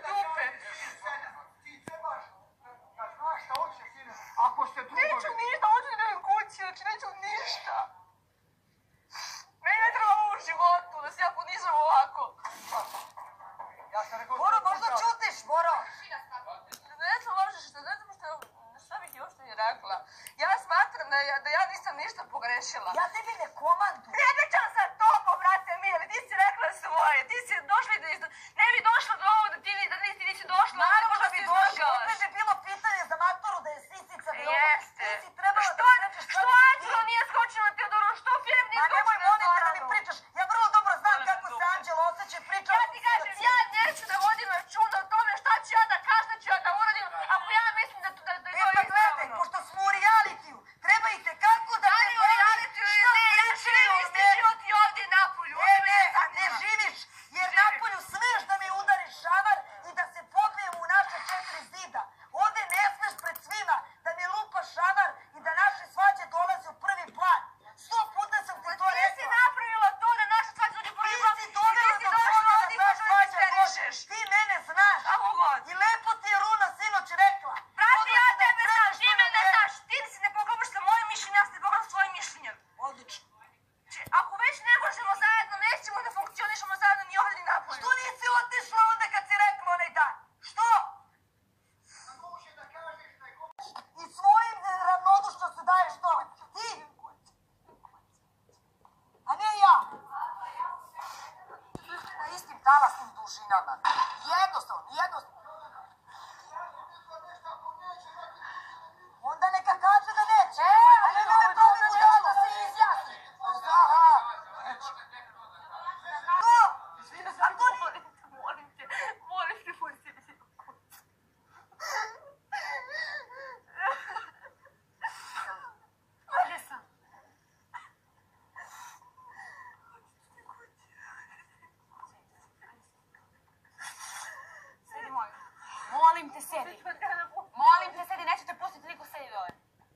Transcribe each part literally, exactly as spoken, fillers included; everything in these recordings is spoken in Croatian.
dupe. Ti trebaš da znaš šta hoće, sine. Ako ste drugovi... Neću ništa, hoću da idem kući, znači neću ništa. Meni ne treba ovo u životu, da se ja ponižam ovako. Ja sam rekao... Boro, možda čutiš, Boro? Ne znam možda što, ne znam što, šta bih još ti rekla. Ja smatram da ja, da ja nisam ništa pogrešila. Ja tebi ne komandu. Ne pričam sa tobom, brate Mili, ti si rekla svoje, ti si došli da isto... Ne bi došla do ovo da ti, da ti nisi došla. Naravno da bi došla, opet je bilo pitanje za maturu da je sisica bilo. Jeste. Ti si trebala što, da srećeš što Anđelo nije skočila na Teodoru, što film nije Ma skočila nemoj na molim te da Zoranu. mi pričaš. Ja vrlo dobro znam kako se Anđelo osjeća i pričala. Ja ti kažem, ja neću da vodim računa o tome šta ću ja da kažem, šta ću ja da uradim, ako ja mislim da, da, da je to E pa gledaj, ispravno. pošto smo u realitiju, treba i tekako da Da te li u boli realitiju šta ili ne, ja pričaju živim o isti meni. život i ovdje napolju. E ne, ne živiš, jer napolju smiješ da mi udariš šamar i da se pobijem u naše četiri zida. Ovdje ne smiješ pred svima da mi lupaš šamar i da naše svađe dolaze u prvi plan. Sto puta sam ti to Ti si rekla. napravila to da naša svađa dođe u prvi plan. Ti si dovela do toga da ta svađa dođe. Ti mene znaš. Kako god. I lepo ti je Runa sinoć rekla. Brate, ja Odmah tebe da znaš, kreneš ti prema mene meni. znaš. Ti si ne pogledaš sa mojim mišljenjem, ja se ne pogledam s tvojim mišljenjem. Odlično. Znači, ako već ne možemo zajedno, nećemo da funkcionišemo zajedno ni ovdje ni napolju. Što nisi otišla onda kad si rekla onaj dan? Što? Može da kažeš da je... I svojim ravnodušno se daješ to. Ti. A ne ja. Na istim talasnim dužinama. Jednostavno, jednostavno. Onda neka kaže da neće. A ne da ne pravi budal da se izjasni. Aha. To. A to ni... Molim te, molim te, molim te, molim te. Gdje sam? Sedi, molim. Molim te, sedi. Molim te, sedi, neću te pustiti, niko sedi dole.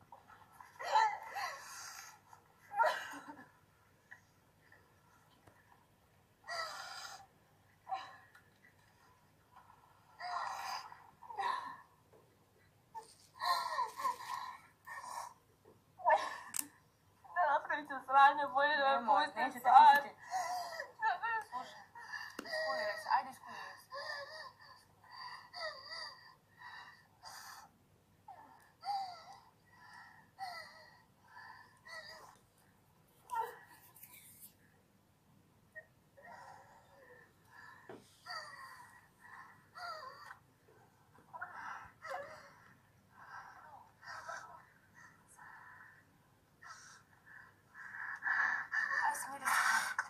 Da napravit ću sranje, bolje da me Nemoj, pustim neću te sad. pustiti. Slušaj, iskuliraj se, ajde iskuliraj se. Ajde, smiri se.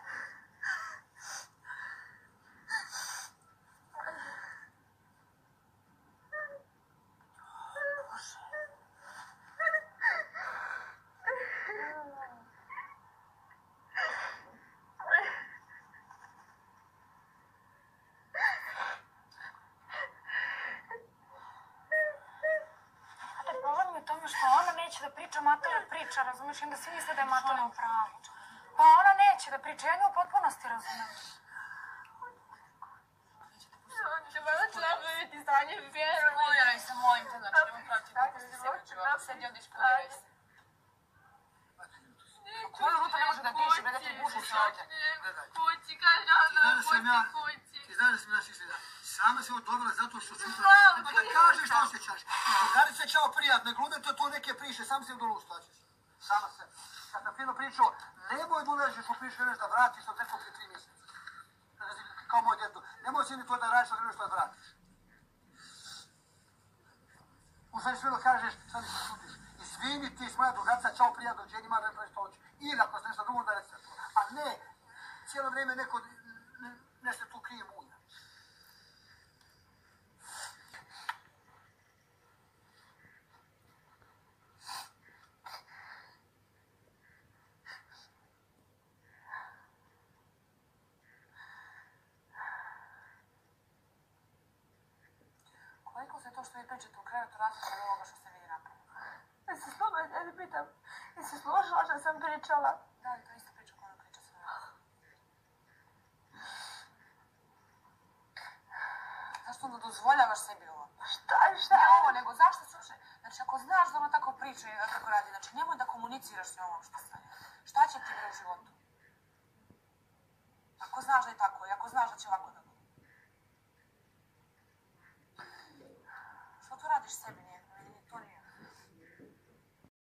Znate, problem je u tome što ona neće da priča, Matora priča, razumiješ? I onda svi misle da je Matora u pravu. Pa ona neće da priča, ja nju u potpunosti razumem. Anđe, valjda ću napraviti sranje, vjerujem. Iskuliraj se, molim te, znači, nemoj praviti da se sebi čuva. Sedi ovdje, iskuliraj se. Koju ruta ne može da diše, bre, da ti buši se ovdje. Kući, kaže ona da pusti kući. Ti znaš da sam ja sisljena. Sama si ovo dobila zato što sutra... Znam, Treba da kažeš što osjećaš. Da li se čao prijatno, gludem te tu neke priše, sam si u dolu štaćeš. Sama se. Kad sam fino pričao, nemoj da ulažeš u priše nešto da vratiš od nekog prije tri mjeseca. Kao moj djedo. Nemoj si ni to da radiš od nešto da vratiš. U sve svilo kažeš, sad mi se sudiš. Izvini ti s moja drugaca, čao prijatno, dođenje, ima nešto što hoće. Ili ako se nešto drugo da reći to. A ne, cijelo vrijeme neko ne, nešto tu krije mulja. Koliko se to što vi pričate u krevetu razlika od ovoga što ste vi napravili? Ja se slobodno ne pitam. Ja se složila što sam pričala. Da li to isto priča koja ona priča sve? Zašto zašto onda dozvoljavaš sebi ovo? Šta, šta? Ne ovo, nego zašto se uopšte... Znači, ako znaš da ona tako priča i kako radi, znači, nemoj da komuniciraš s njom uopšte sa njom. Šta će ti bre u životu? Ako znaš da je tako i ako znaš da će ovako da bude. Što tu radiš sebi, nije?